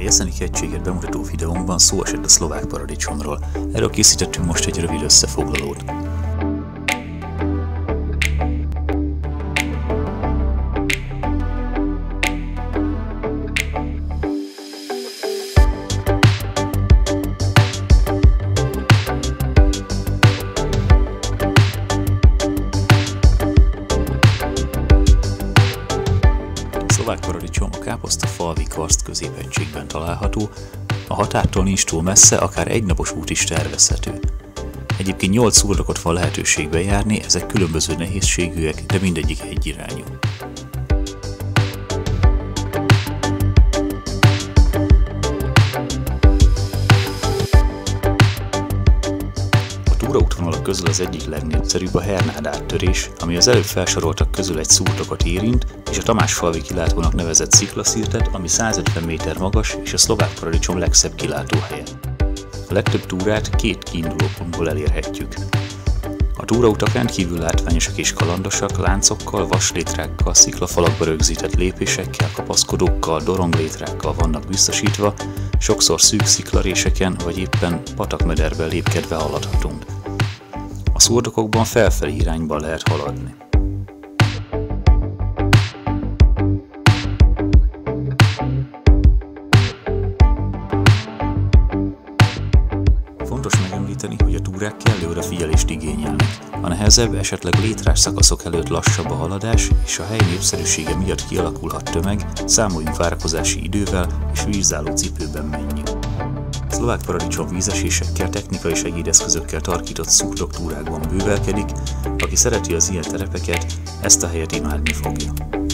Jeszenik hegységet bemutató videónkban szó esett a szlovák paradicsomról. Erről készítettünk most egy rövid összefoglalót. A szlovák paradicsom a káposztafalvi karszt középhegységben található, a határtól nincs túl messze, akár egynapos út is tervezhető. Egyébként 8 szurdokot van lehetőség bejárni, ezek különböző nehézségűek, de mindegyik egyirányú. A túraútvonalak közül az egyik legnépszerűbb a Hernád áttörés, ami az előbb felsoroltak közül egy szurdokot érint, és a Tamásfalvi kilátónak nevezett sziklaszirtet, ami 150 méter magas és a szlovák paradicsom legszebb kilátóhelye. A legtöbb túrát 2 kiindulópontból elérhetjük. A túrautak rendkívül látványosak és kalandosak, láncokkal, vaslétrákkal, sziklafalakba rögzített lépésekkel, kapaszkodókkal, doronglétrákkal vannak biztosítva, sokszor szűk sziklaréseken vagy éppen patakmederben lépkedve haladhatunk. A szurdokokban felfelé irányban lehet haladni. Fontos megemlíteni, hogy a túrák kellő odafigyelést igényelnek. A nehezebb, esetleg létrás szakaszok előtt lassabb a haladás, és a hely népszerűsége miatt kialakulhat tömeg, számoljunk várakozási idővel, és vízálló cipőben menjünk. A szlovák paradicsom vízesésekkel, technikai segédeszközökkel tarkított szurdok túrákban bővelkedik, aki szereti az ilyen terepeket, ezt a helyet imádni fogja.